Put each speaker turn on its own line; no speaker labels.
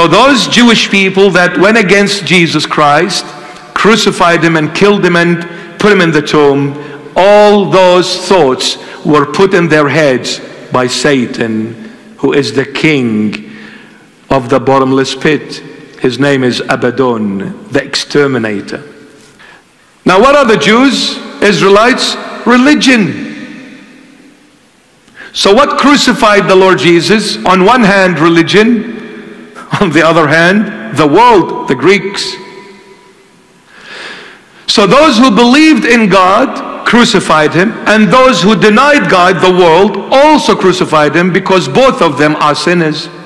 So those Jewish people that went against Jesus Christ, crucified him and killed him and put him in the tomb, all those thoughts were put in their heads by Satan, who is the king of the bottomless pit. His name is Abaddon, the exterminator. Now what are the Jews, Israelites? Religion. So what crucified the Lord Jesus? On one hand, religion. On the other hand, the world, the Greeks. So those who believed in God crucified him, and those who denied God, the world, also crucified him, because both of them are sinners.